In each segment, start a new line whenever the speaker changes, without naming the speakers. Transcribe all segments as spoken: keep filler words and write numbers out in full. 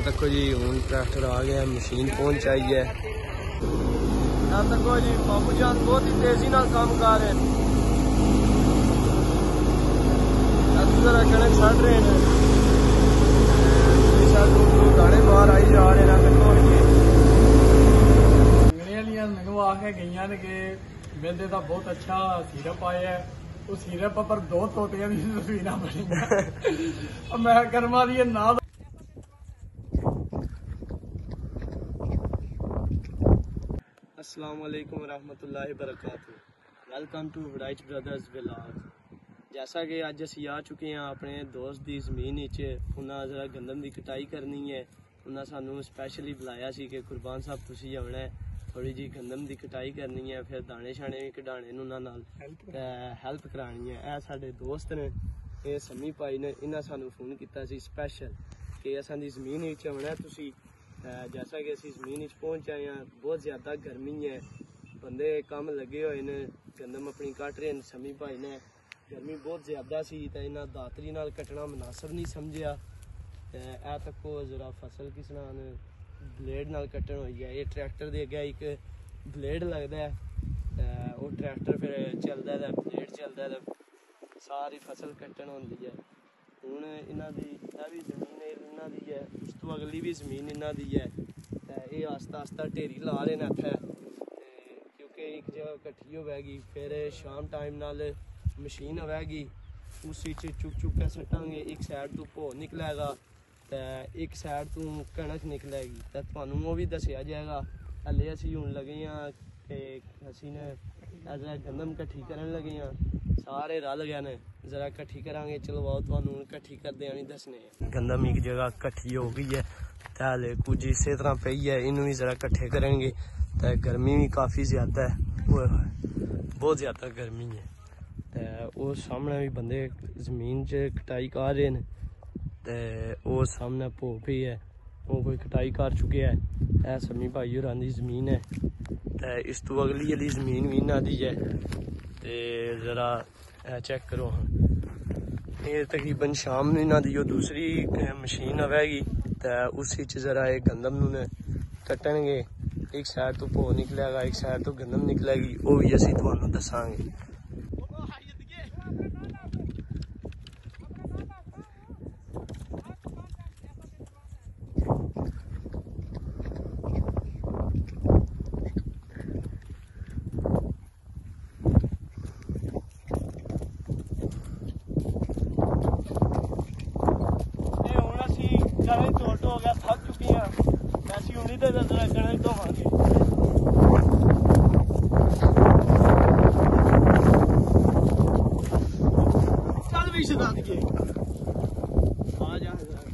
तको जी हूँ ट्रैक्टर आ गया, मशीन पहुंच आई है। तको जी बाबू जान बहुत ही तेजी नाल काम कर रहे हैं। जरा कणक छड़ रहे हैं, दाने मार आई जा रहे हैं।
मैनू आके गई ने कि बेंदे का बहुत अच्छा सीरप आया है, उस सीरप पर दो तोतियां की तस्वीर बनी। मैं कर्मा दी ना
अस्सलाम वालेकुम रहमतुल्लाहि बरकातहू। Welcome to Right Brothers vlog. जैसा कि अज असी आ चुके हैं अपने दोस्त की जमीन उन्हें जरा गंदम की कटाई करनी है। उन्हें सानू स्पैशली बुलाया सी कि कुरबान साहब तुसी आना है, थोड़ी जी गंदम की कटाई करनी है, फिर दाने शाने भी कढ़ाने उन्होंने हैल्प करानी है। यह साडे दोस्त ने, ये समी भाई ने, इन्हें सानू फोन किया स्पैशल कि असां दी जमीन आना है तुसी। जैसा कि असी जमीन पहुंच आए हैं, बहुत ज्यादा गर्मी है, बंदे कम लगे हुए ने, गंदम अपनी कट रहे हैं। समी भाई ने गर्मी बहुत ज्यादा सी तो इन्हें दातरी नाल कटना मुनासिब नहीं समझिया। ए तको जरा फसल किस तरह ब्लेड नाल कटन हुई है। ये ट्रैक्टर दे अगे एक ब्लेड लगता है, वो ट्रैक्टर फिर चलता है, ब्लेड चलता है, सारी फसल कटन होती है। हूँ इन्हों की भी जमीन इन्हों की है, उस तो अगली भी जमीन इन्हों की है। ये आस्ता आस्ता ढेरी ला रहे हैं इत्थे, क्योंकि एक जगह कट्ठी होगी, फिर शाम टाइम नाल मशीन आएगी, उस चुक चुक के सटांगे। एक साइड तो भो निकलेगा तो एक साइड तो कणक निकलेगी, तो तुहानू वो भी दसिया जाएगा। हले असी हूँ लगे हाँ कि असी ने गंदम कट्ठी करन लगे हाँ, सारे रल गए ने, जरा कट्ठी करांगे। चलो आओ तुहानू कट्ठी करदे आनी दसने। गंदम एक जगह कट्ठी हो गई है, तो हले कुछ इस तरह पई है, इनू भी जरा कट्ठे करेंगे। तो गर्मी भी काफ़ी ज़्यादा है, बहुत ज़्यादा गर्मी है। तो वो सामने भी बंदे जमीन च कटाई कर रहे हैं, तो वो सामने भो पई है, वो कोई कटाई कर चुके है। यह समी भाई होरां दी जमीन है, तो इस तो अगली वाली जमीन भी इन्हां दी है। तो जरा चेक करो, ये तकरीबन शाम में इन्हां दी दूसरी मशीन आएगी, तो उस जरा ये गंदम नूं कट्टणगे। एक साइड तो भो निकलेगा, एक साइड तो गंदम निकलेगी, वो भी असीं तुहानूं दसांगे। कणक टोट हो गया, थक चुकी हैं, ऐसी उम्मीद है जरा कणक धोवांगे। चल भी सदा दिए आ जा।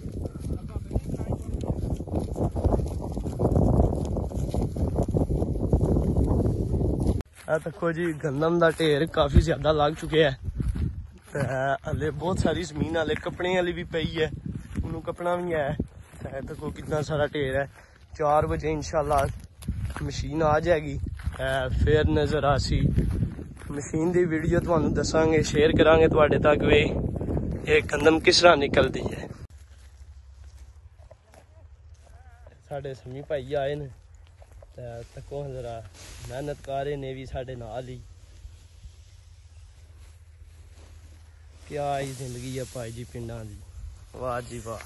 देखो जी गंदम का ढेर काफी ज्यादा लग चुके है, हले बहुत सारी जमीन हले कपड़े वाली भी पई है, उन्होंने कपना भी है। देखो कितना सारा ढेर है। चार बजे इंशाल्लाह मशीन आ जाएगी, फिर नजर आसी मशीन की वीडियो तुहानू दसांगे, शेयर करांगे तुहाडे तक वे ये गंदम किस तरह निकलती है। साडे समी भाई आए ने, तको जरा मेहनत कर रहे ने भी साडे नाल ही। क्या ही जिंदगी है भाई जी पिंडां दी, वाह जी वाह।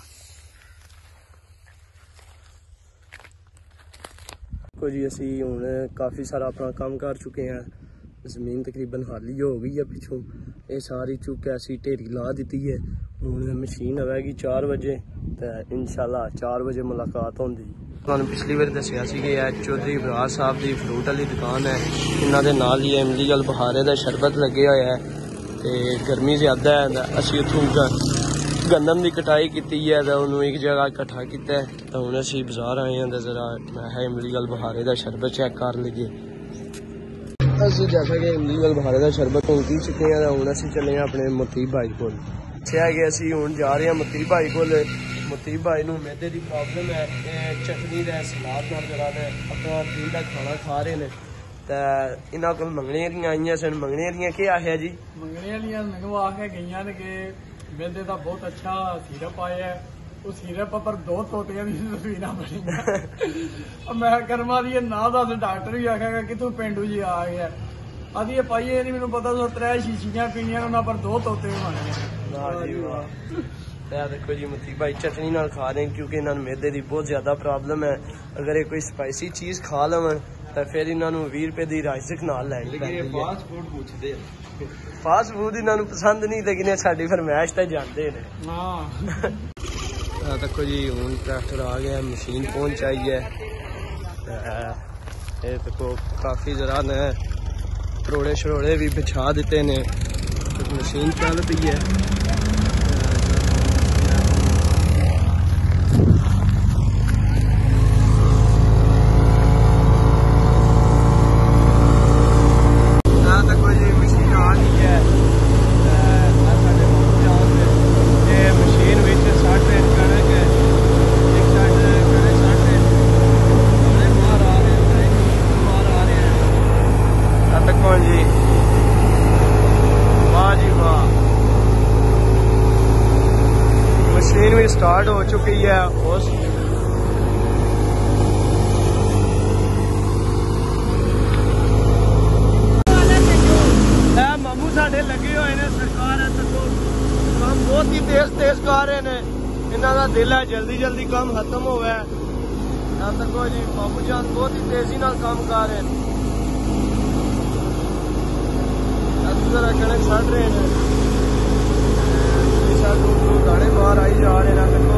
को जी असी हूँ काफ़ी सारा अपना काम कर चुके हैं, जमीन तकरीबन खाली हो गई है पिछों, ये सारी चुक के असी ढेरी ला दी है। हूँ मशीन आएगी चार बजे, तो इंशाल्लाह चार बजे मुलाकात होगी। तुहानू पिछली बार दसिया सी कि चौधरी बराड़ साहब की फ्रूट वाली दुकान है, इन्हों के नाल ही इमली वाल बहारे का शरबत लगे हुआ है। तो गर्मी ज़्यादा है, असी उतों गंदम की कटाई की है, तो उन्होंने एक जगह इकट्ठा किया। तो हूँ असी बाजार आए हैं, तो जरा मैं इमली वाल बहारे का शरबत चेक कर लीजिए। असं जैसा कि इमली वाल बहारे का शरबत हूँ पी चुके हैं, तो हूँ असी चले हैं अपने मुतीब भाई को। अच्छा है कि असी हूँ जा रहे हैं मुतीब भाई को। मुतीब भाई नूं मैदे की प्रॉब्लम है, चटनी का सलाद नाल जरा अपना दिल का खाना खा रहे हैं। तो इन्हों को मंगने आई सन, मंगने क्या आखिया जी?
मंगने मैनू आके गई ने कि बेंदे का बहुत अच्छा सीरप आया है, उस हीरे पर दो तोतियां दी तस्वीरां बनियां। मैं कर्मा दी ना दस डॉक्टर भी आखेगा कि तू पेंडू जी आ गया। अभी भाई ये नहीं मैंने पता तो त्रै शीशियां पीनियां उन्हां पर दो तोते बन गए।
वाह जी वाह। देखो जी मती भाई चटनी नाल खा रहे हैं क्योंकि इन्होंने मैदे की बहुत ज्यादा प्रॉब्लम है। अगर ये कोई स्पाइसी चीज खा लवन तो फिर इन्होंने बीस रुपए की राइसिक नाल लैनी पैंदी है।
फास्ट फूड पूछते
फास्ट फूड इन्होंने पसंद नहीं, लेकिन साडी फरमाइश तो जानते हैं।
हाँ
देखो जी हूँ ट्रैक्टर आ गया, मशीन पहुंच आई है। ये देखो काफी जरा ने परोड़े शरोड़े भी बिछा दिते ने, तो मशीन चल पी है। मशीन भी स्टार्ट हो चुकी है। उस मामू साडे लगे हुए ने, सरकार है तो काम बहुत ही तेज तेज कर रहे ने। इन्हों का दिल है जल्दी जल्दी काम खत्म हो गया। देखो जी बाबू जान बहुत ही तेजी नाल काम कर रहे हैं। कणक सड़ रहे हैं, दाने बाहर आई जा रहे हैं। देखो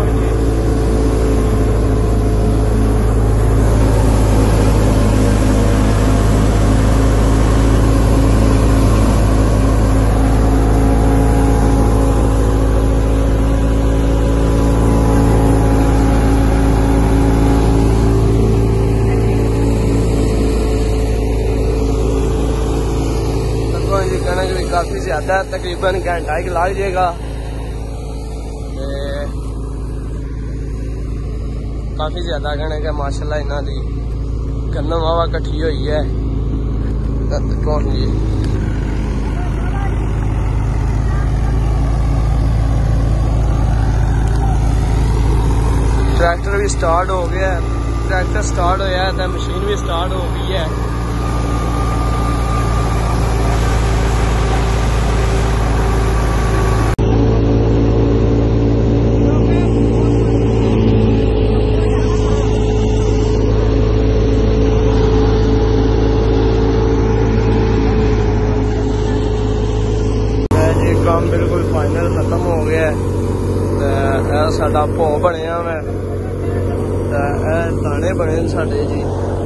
कणक भी काफी ज्यादा, तकरीबन घंटा एक लग जाएगा। काफी ज्यादा कणक है माशाल्लाह। इन्हों की गन्नम हवा कट्ठी हुई है। कौन जी ट्रैक्टर भी स्टार्ट हो गया है। ट्रैक्टर स्टार्ट होया है तो मशीन भी स्टार्ट हो गई है। काम बिल्कुल फाइनल खत्म हो गया है। साडा भो बनया मैं, दाने बने साडे जी।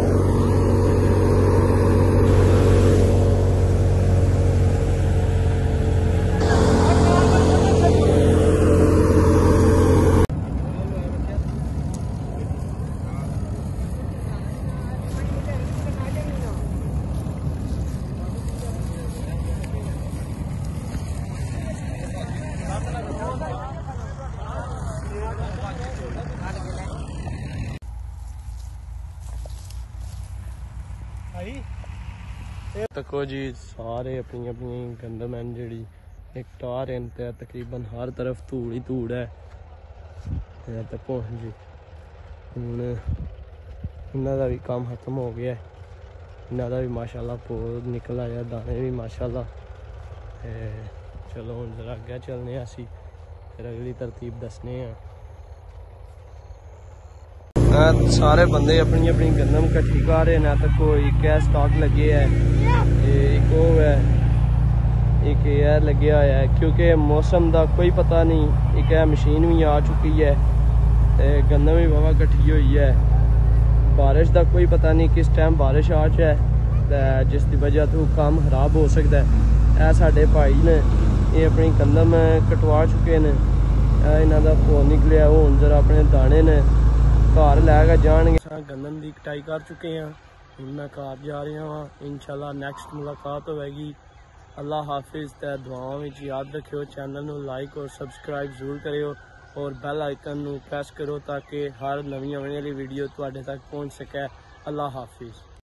देखो जी सारे अपनी अपनी गंदम है जी एक टार इन तकरीबन हर तरफ धूड़ ही धूड़ है। देखो जी हूँ इन्हों का भी काम खत्म हो गया। इन्हों का भी माशाल्लाह बहुत निकल आया, दाने भी माशाल्लाह। चलो हम जरा अगे चलने असी फिर अगली तरतीब दसने हैं। सारे बंदे अपनी अपनी गंदम कट्ठी कर रहे हैं। तो कोई क्या स्टॉक लगे है, एक वो है, एक यह लगे हुआ है क्योंकि मौसम का कोई पता नहीं। एक है मशीन भी आ चुकी है, गंदम भी वावा कट्ठी हुई है। बारिश का कोई पता नहीं किस टाइम बारिश आ जाए, जिस की वजह तो काम खराब हो सकता है। यह साढ़े भाई ने ये अपनी गंदम कटवा चुके हैं। इन्हों का भो निकलिया, वो हूँ जरा अपने दाने ने घर लैके जाएंगे। गंदम की कटाई कर चुके हैं, हूँ मैं घर जा रहा हाँ। इंशाल्लाह नैक्सट मुलाकात होगी। अल्लाह हाफिज़। ते दुआओं में याद रखियो, चैनल को लाइक और सबसक्राइब जरूर करियो और बैल आइकन को प्रेस करो ताकि हर नवी आने वाली वीडियो तुहाडे तक पहुँच सके। अल्लाह हाफिज़।